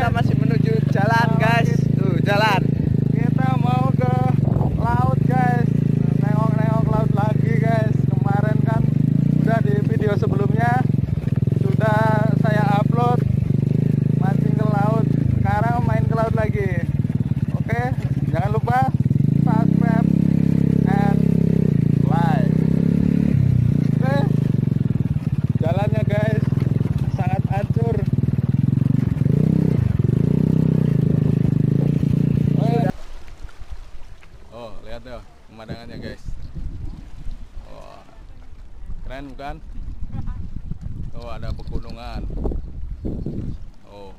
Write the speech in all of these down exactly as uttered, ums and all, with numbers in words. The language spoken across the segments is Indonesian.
kita masih menuju jalan guys. Tuh jalan. Kita mau ke laut guys. Nengok-nengok laut lagi guys. Kemarin kan udah di video sebelumnya sudah saya upload mancing ke laut. Sekarang main ke laut lagi. Oke, jangan lupa subscribe and like. Oke, jalannya guys sangat hancur. Oh, lihat ya pemandangannya guys. Oh, keren bukan? Oh, ada pegunungan. Oh,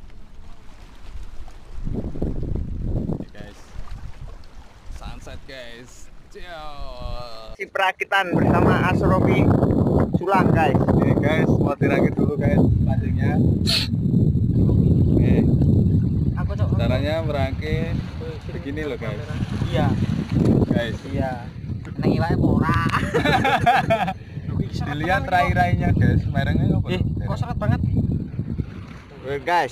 ini guys, sunset guys. Ciao. Si perakitan bersama Asrofi Sulang guys. Oke guys, mau dirakit dulu guys pancingnya. Oke, Aku cok. caranya merakit begini loh guys. Iya. Guys, Iya. Nang iwake ora. dilihat rai-rainya guys, merengnya apa? Eh, kok sangat banget. Oke guys.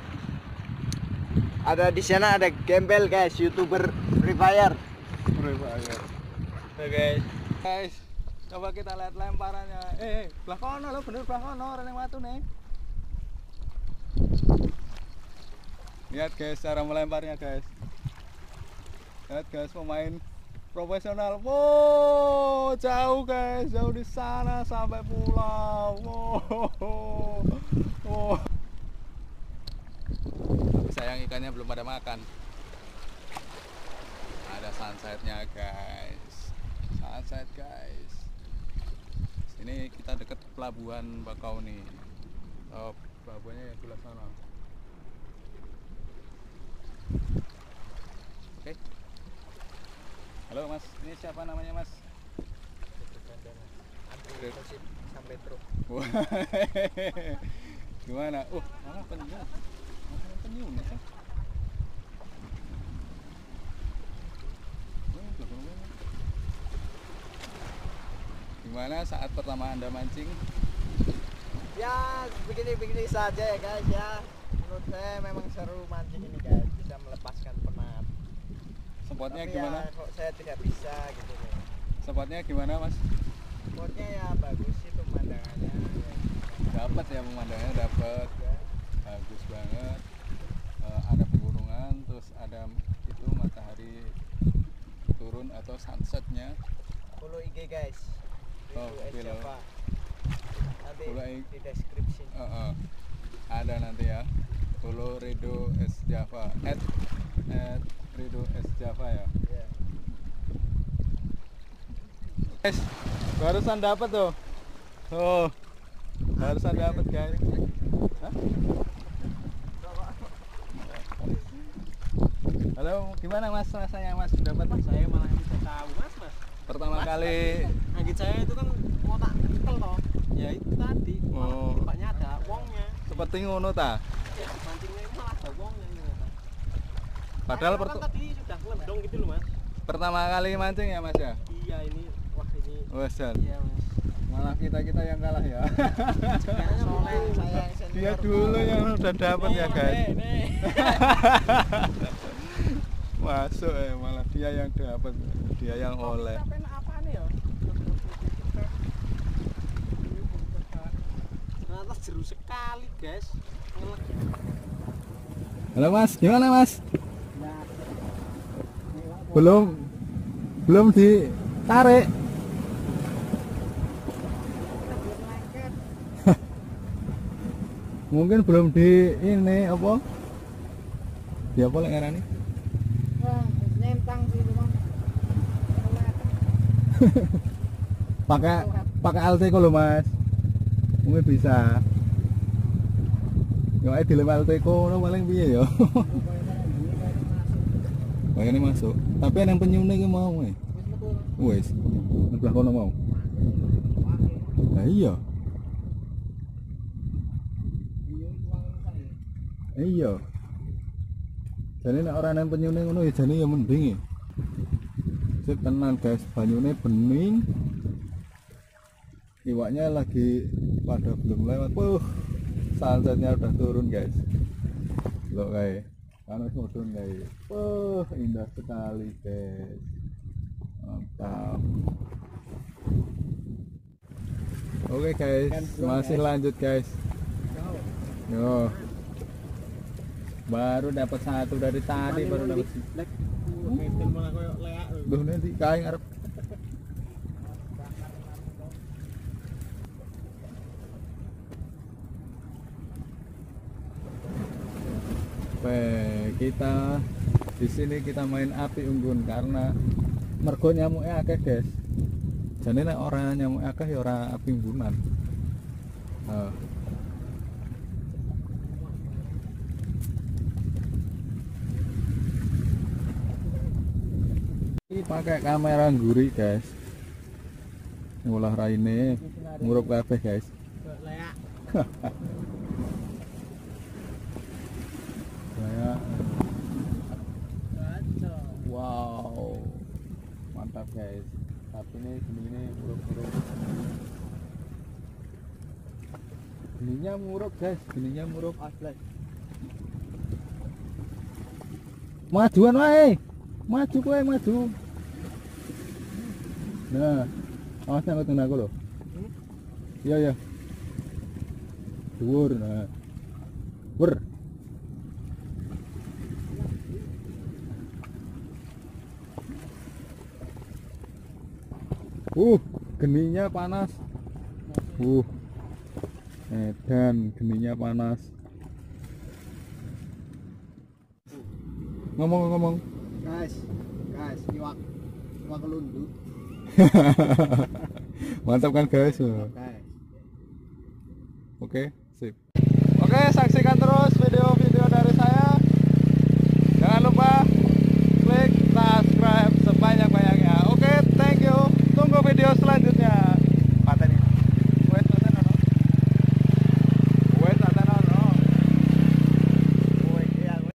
Ada di sana ada Gembel guys, YouTuber Free Fire. Oke guys. Guys, coba kita lihat lemparannya. Eh, belah kono lo, bener belah kono, reneng watu nih. Lihat guys cara melemparnya guys. Lihat guys pemain profesional. Wow, jauh guys, jauh di sana sampai pulau. Wow. Wow. Tapi sayang ikannya belum pada makan. Ada sunsetnya guys. Sunset guys. Sini kita deket pelabuhan Bakau nih. Oh, pelabuhannya yang sebelah sana. Oke. Halo mas, ini siapa namanya mas? Sampai truk. Gimana? Oh, malah penyu. Malah penyu nih kan? Gimana saat pertama Anda mancing? Ya begini-begini saja ya guys ya. Menurut saya memang seru mancing ini guys, bisa melepaskan penat. Spotnya Tapi gimana? ya, kok saya tidak bisa gitu loh. Spotnya gimana mas? Spotnya ya bagus sih pemandangannya. Dapat ya pemandangannya, dapat. Ya. Bagus banget. Eh, ada pegunungan, terus ada itu matahari turun atau sunsetnya. Follow I G guys. Oh, Rido Es follow. Java. Nanti Follow I G. di deskripsi. Uh, uh. Ada nanti ya. Follow Rido Es Java. At, at Rido Es Java ya. Ya. Guys, barusan dapat tuh. Oh, barusan dapat guys. Hah? Halo, gimana mas rasanya mas dapat? Saya malah bisa tahu mas mas. Pertama Mas, kali. Anggit saya itu kan mau tak nyekel toh. Ya itu tadi. Oh. Tempatnya ada wongnya. Seperti ngono ta. Ya, mancingnya malah ada wongnya gitu. Padahal Saya pertu- kan tadi sudah ngelendong gitu loh mas. pertama kali mancing ya mas ya. Iya ini wah ini. Wesan. Iya mas. Malah kita kita yang kalah ya. Kayaknya soleh saya yang senior. Dia dulu yang udah dapat ya guys. Nih, nih. Masuk ya, malah dia yang dapat, dia yang oleh. Apa nih ya? Ternyata seru sekali guys. Halo mas, gimana mas? Belum, belum ditarik. Mungkin belum di ini apa? Dia apa lagi ngarani? Wah, nentang sih memang. Pakai pakai Alteco loh mas. Mungkin bisa. Yo ae dilem Alteco no paling piye yo. Ini masuk. Tapi yang penyune ki mau e. Wis. Sebelah kono mau. Nah iya. Iya. Jadi nek ora nang penyune ngono ya jane ya mending ya. Sip tenan guys, banyune bening. Iwaknya lagi pada belum lewat. Wuh, sunsetnya udah turun guys. Loh guys, kan wis mudhun guys. Wah, indah sekali guys. Mantap. Oke guys, masih lanjut guys. Yo. Baru dapat satu dari tadi, baru dapat. Duh, nanti kain arep. Oke, kita di sini kita main api unggun karena mergo nyamuknya akeh guys. Jadi nek ora nyamuk akeh ya ora api unggunan. Nah. Ini pakai kamera gurih guys. Ngolah raine ngurup kabeh guys. Saya wow. Mantap guys. Tapi ini gini ngurup-ngurup. Gininya ngurup guys, gininya ngurup asli. Majuan wae. Maju kowe maju. Nah, awas nang ketemu aku lho. Iya ya. Dhuwur nah. Wer. Uh, geninya panas. Uh. Edan, geninya panas. Ngomong-ngomong. Guys, guys, iwak, iwak kelundu. Mantap kan guys? Guys. Oke, sip. Oke, saksikan terus video